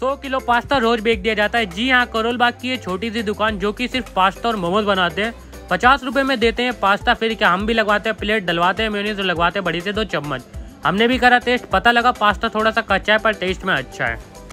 100 kilo pasta रोज बेच दिया जाता है। जी हाँ, करोल बाग की ये छोटी सी दुकान जो कि सिर्फ पास्ता और मोमोज बनाते हैं, 50 रुपए में देते हैं पास्ता। फिर क्या हम भी लगवाते हैं प्लेट, डलवाते हैं मेयोनीज और लगवाते हैं बड़ी से 2 चम्मच। हमने भी करा टेस्ट, पता लगा पास्ता थोड़ा सा कच्चा है पर टेस्ट में अच्छा है।